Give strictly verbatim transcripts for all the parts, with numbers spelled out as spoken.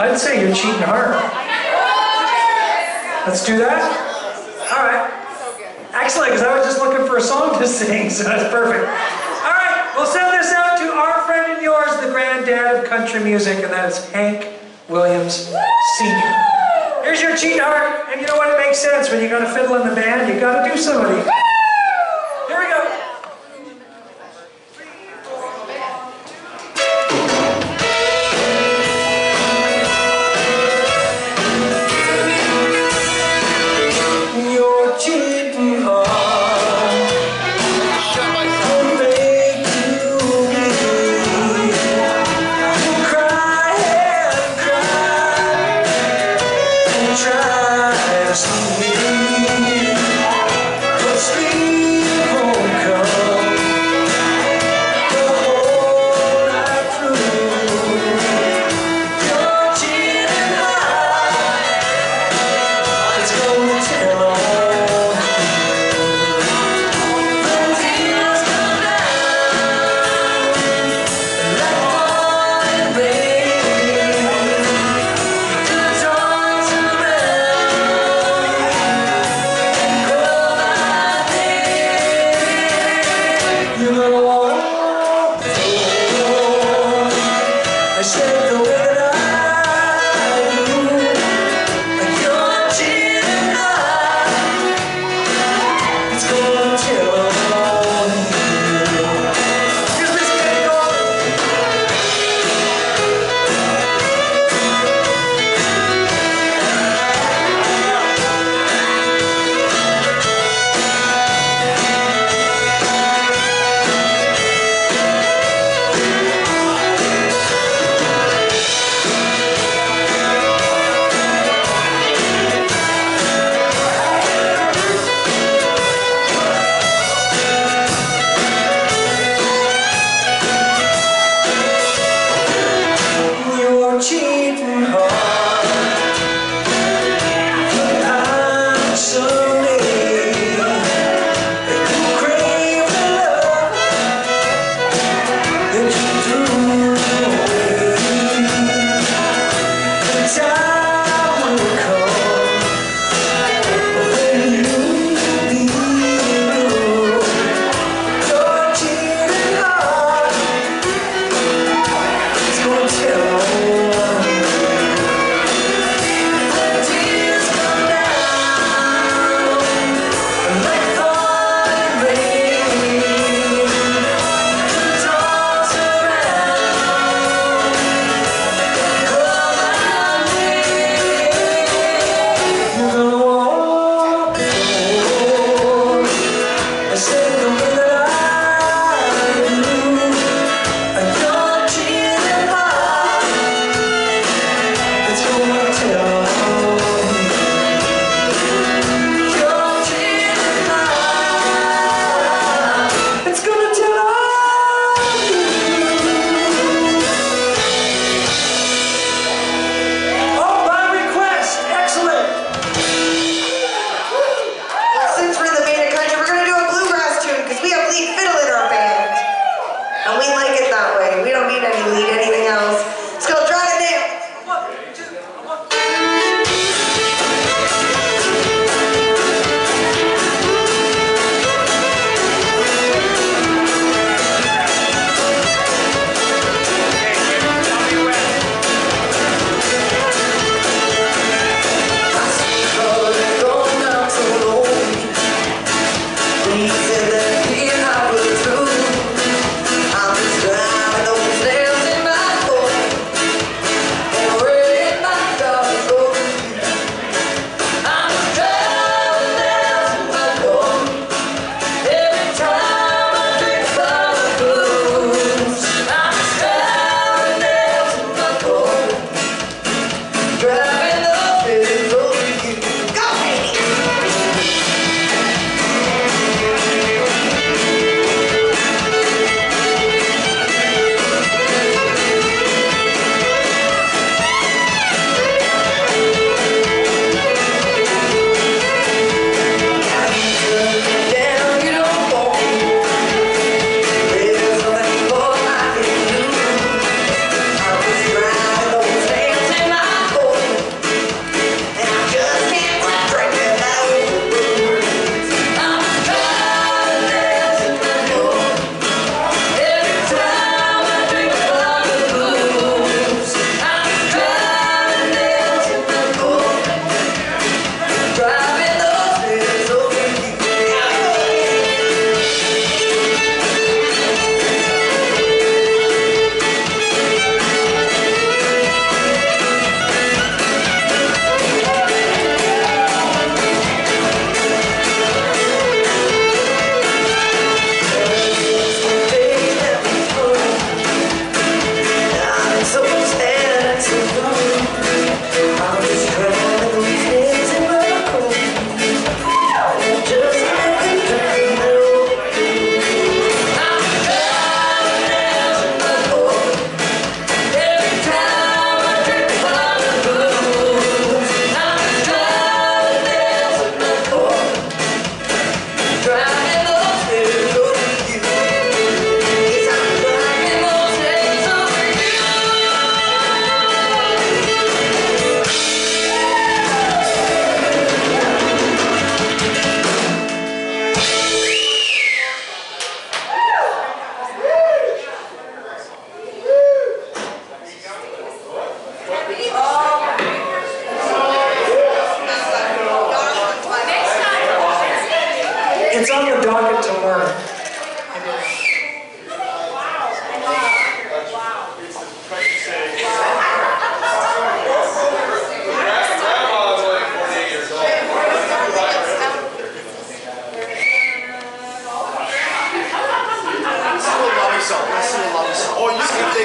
I'd say you're cheating hard. Let's do that? All right. Excellent, because I was just looking for a song to sing, so that's perfect. All right, we'll send this out to our friend and yours, the granddad of country music, and that is Hank Williams Senior Here's your cheating heart, and you know what? It makes sense. When you got a fiddle in the band, you got to do some of these. Here we go. I'm just driving those nails in my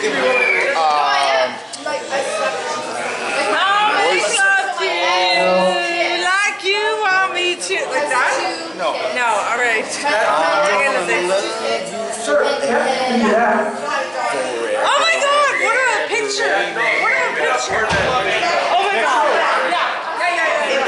Like you want me to. Like that? No. No, alright. Sure, yeah, yeah. Oh my god, what a picture! What a picture! Oh my god. Yeah, yeah, yeah, yeah.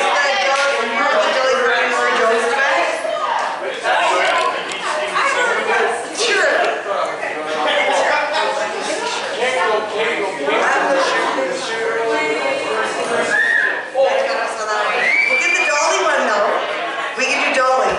We'll get the Dolly one though. We can do Dolly.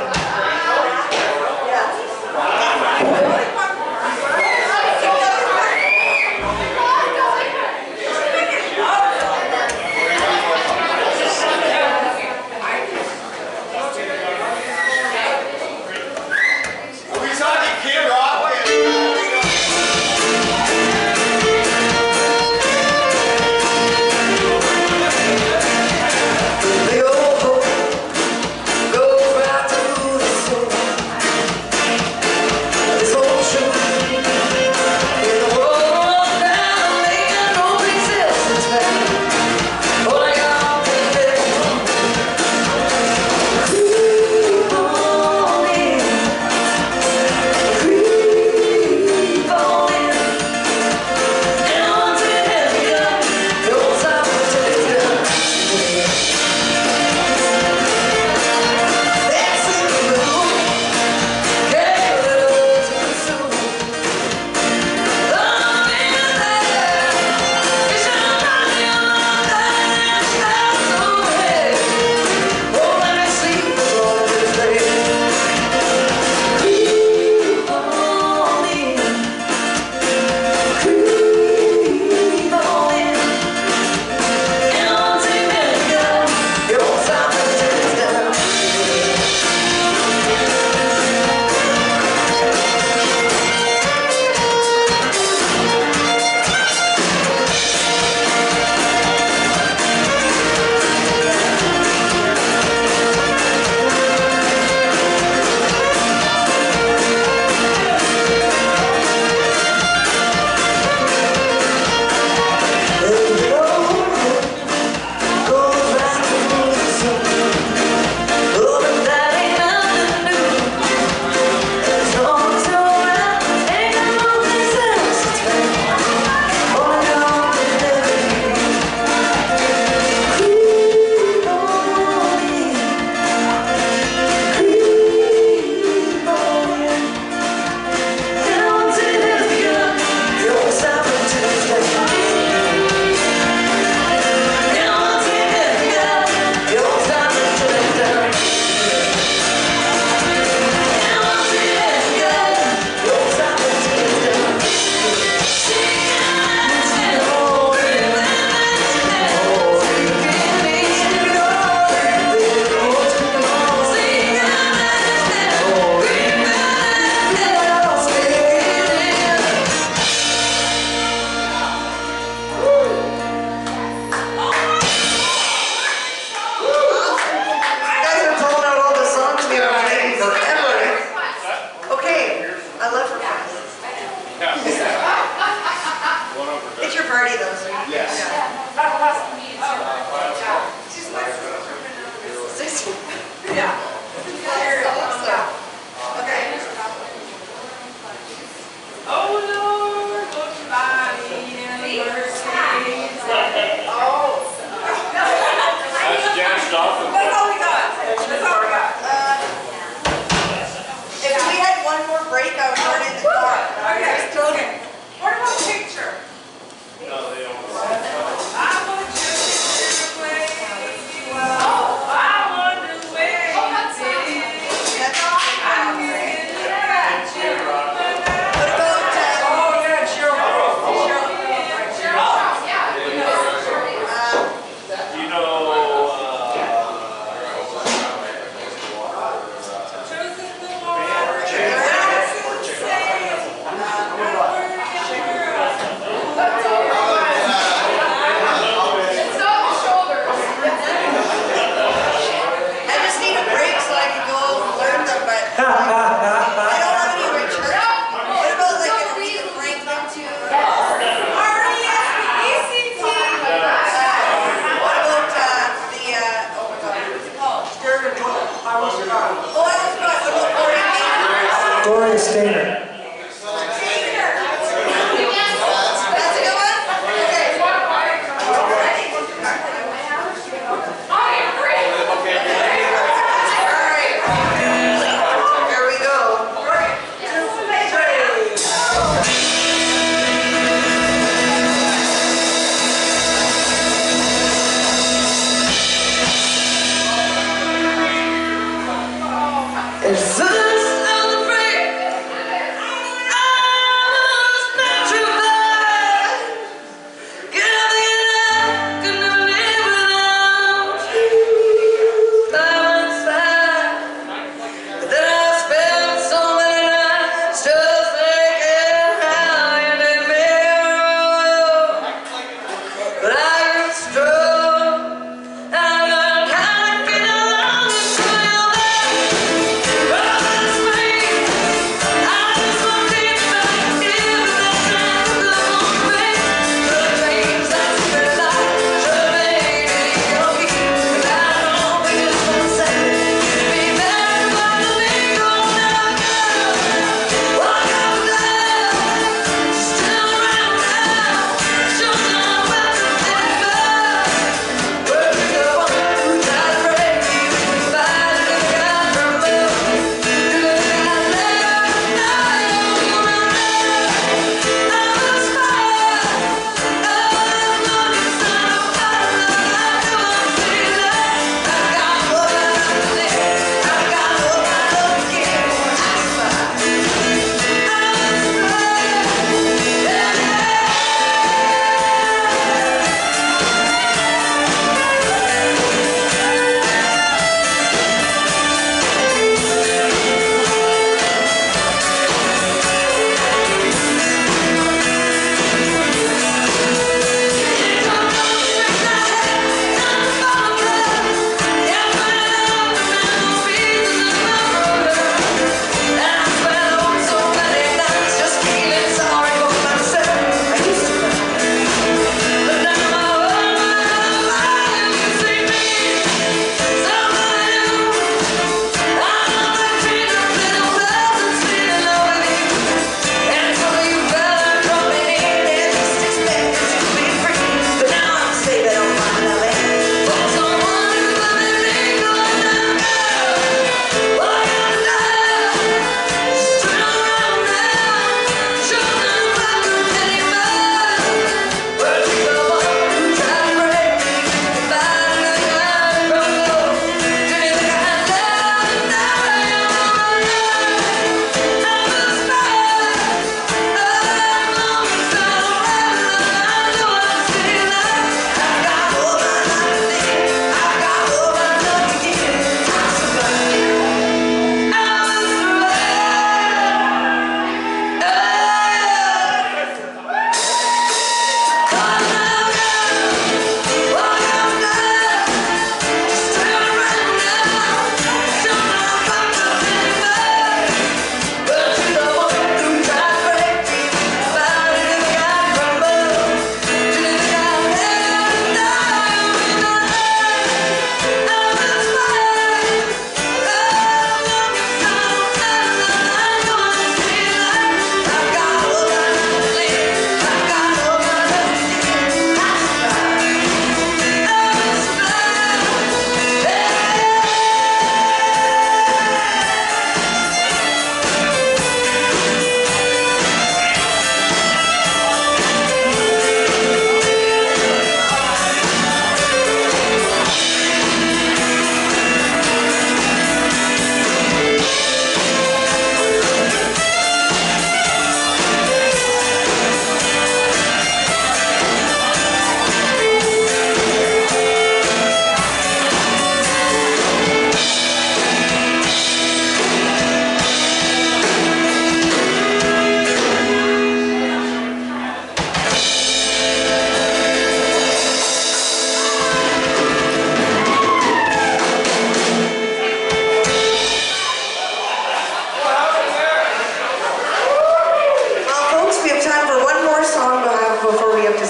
What about the picture? No, they don't.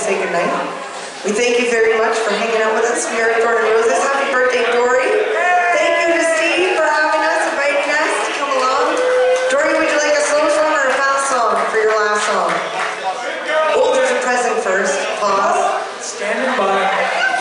say goodnight. We thank you very much for hanging out with us. We are Thorn and Roses. Happy birthday, Dory. Thank you to Steve for having us, inviting us to come along. Dory, would you like a slow song or a fast song for your last song? Oh, there's a present first. Pause. Standing by.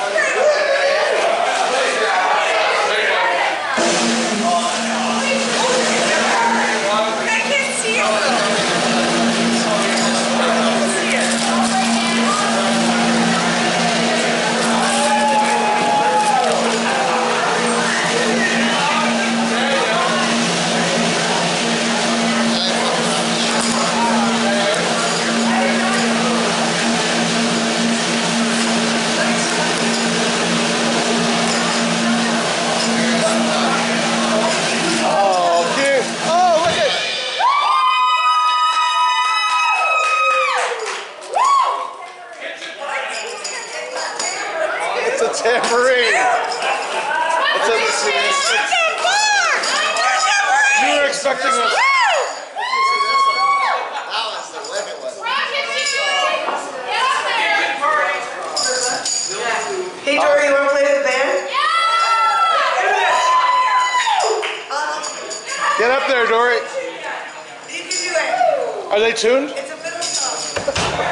It's a tambourine. It's a, it's a, you were expecting us. Hey, Dory, you want to play with the band? Get up there, Dory. You can do it. Are they tuned? It's a fiddle song.